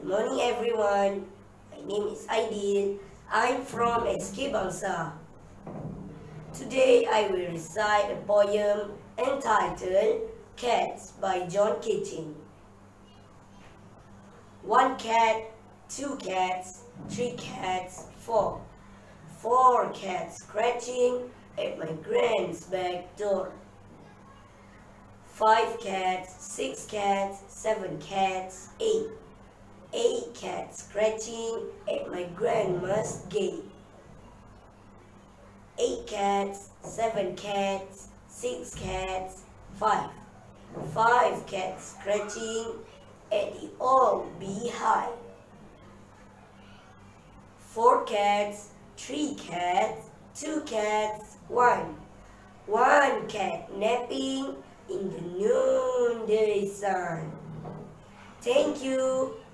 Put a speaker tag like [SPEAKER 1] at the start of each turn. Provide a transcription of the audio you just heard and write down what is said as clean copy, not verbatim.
[SPEAKER 1] morning everyone. My name is Aidil. I'm from Kebangsaan. Today I will recite a poem entitled Cats by John Kitching. One cat, two cats, three cats, four. Four cats scratching at my grand's back door. Five cats, six cats, seven cats, eight. Eight cats scratching at my grandma's gate. Eight cats, seven cats, six cats, five. Five cats scratching at the old beehive. Four cats, three cats, two cats, one. One cat napping in the noonday sun. Thank you.